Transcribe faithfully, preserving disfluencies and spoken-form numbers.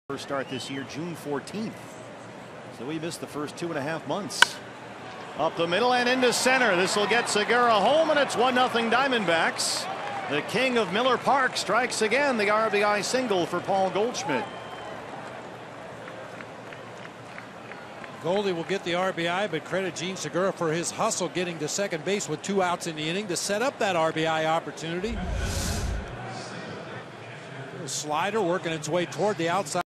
First start this year, June fourteenth. So we missed the first two and a half months. Up the middle and into center. This will get Segura home, and it's one nothing Diamondbacks. The king of Miller Park strikes again. The R B I single for Paul Goldschmidt. Goldy will get the R B I, but credit Jean Segura for his hustle getting to second base with two outs in the inning to set up that R B I opportunity. Slider working its way toward the outside.